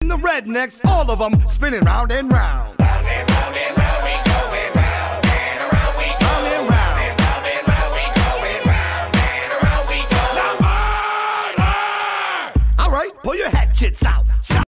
The rednecks, all of them spinning round and round.